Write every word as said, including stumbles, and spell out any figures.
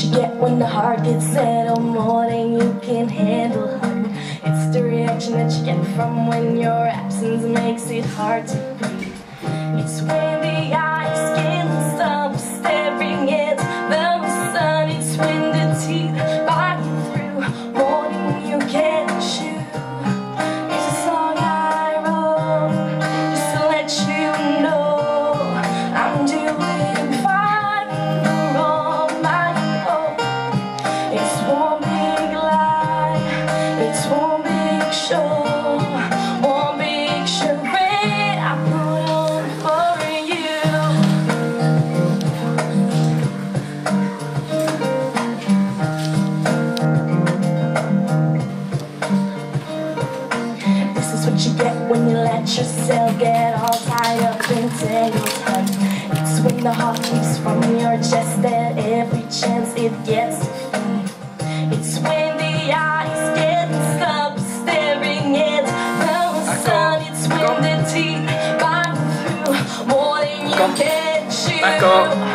you get when the heart gets settled more than you can handle, hun. It's the reaction that you get from when your absence makes it hard to breathe. It's when the eyes can't stop staring at the sun. It's when the teeth bite through more than you can chew. It's a song I wrote just to let you know I'm doing fine for all my hope. It's one big lie, it's one big show, one big charade I put on for you. This is what you get when you let yourself get all tied up and tangled, hun. It's when the heart leaves from your chest at every chance it gets to feel. It's when the eyes can't stop staring at the sun. It's when the teeth bite through more than you can chew. Paco.